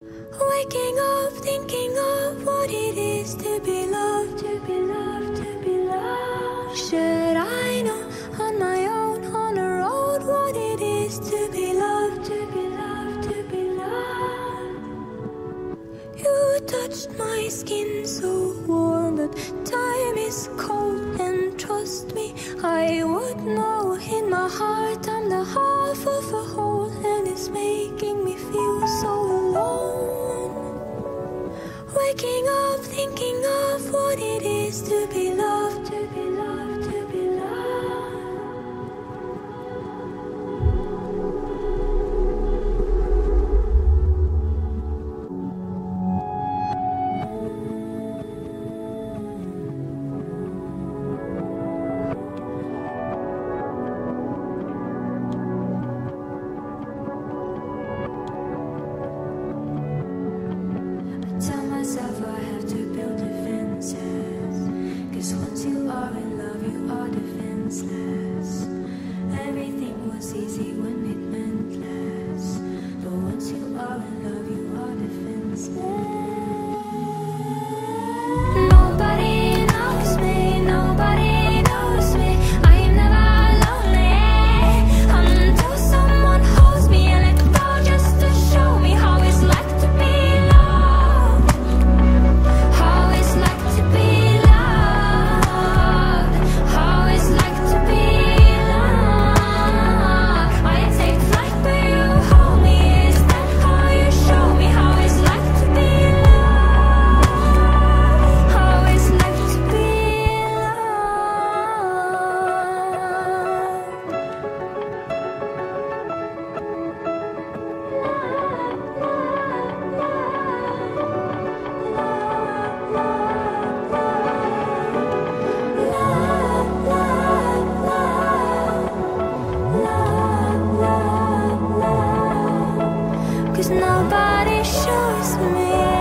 Waking up, thinking of what it is to be loved, to be loved, to be loved. Should I know on my own, on the road, what it is to be loved, to be loved, to be loved? You touched my skin so warm, but time is cold, and trust me, I would know in my heart I'm the half of a whole, and it's making me feel so alone. Waking up, thinking of what it is to be loved, to be loved, to be tell myself I have to build defenses, 'cause once you are in love, you are defenseless. Everything was easy when it meant less, but once you are in love, you are defenseless. Nobody knows me, nobody knows me. I am never lonely until someone holds me and let go, just to show me how it's like to be loved. How it's like to be loved. How it's like to be loved. I take flight but you hold me. Is that how you show me how it's like to be loved? How it's like to be loved. 'Cause nobody shows me.